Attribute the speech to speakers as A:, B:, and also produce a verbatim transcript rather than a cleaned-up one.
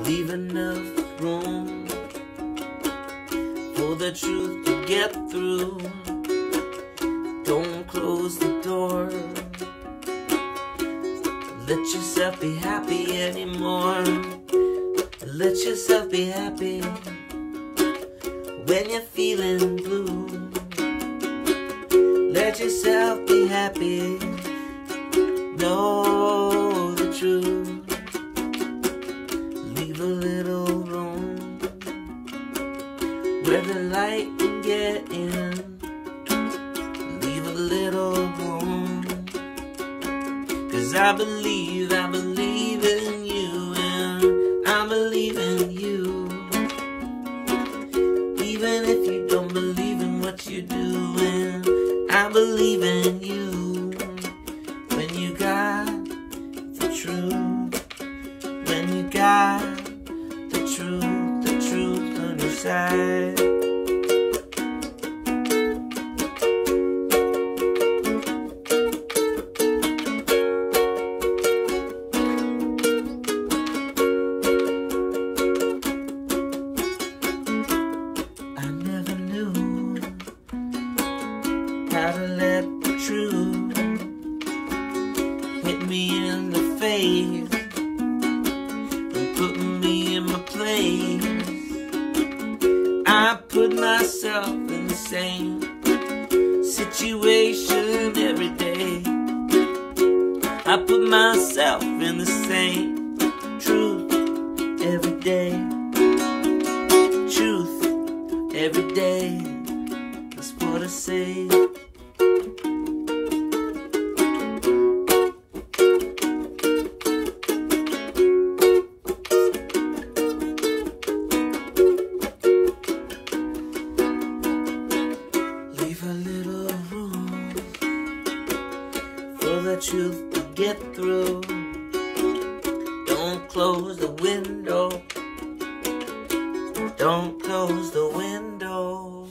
A: Leave enough room for the truth to get through. Don't close the door. Let yourself be happy anymore. Let yourself be happy when you're feeling blue. Let yourself be happy. Know the truth. Leave a little room where the light can get in. Leave a little room, 'cause I believe, I believe in you, and I believe in you. Even if you don't believe in what you're doing, I believe in you. When you got the truth, when you got the truth, the truth on your side. I never knew how to let the truth hit me in the face and put me in my place. I put myself in the same situation every day. I put myself in the same truth every day. Truth every day, that's what I say. Leave a little room for the truth to get through. Don't close the window. Don't close the window.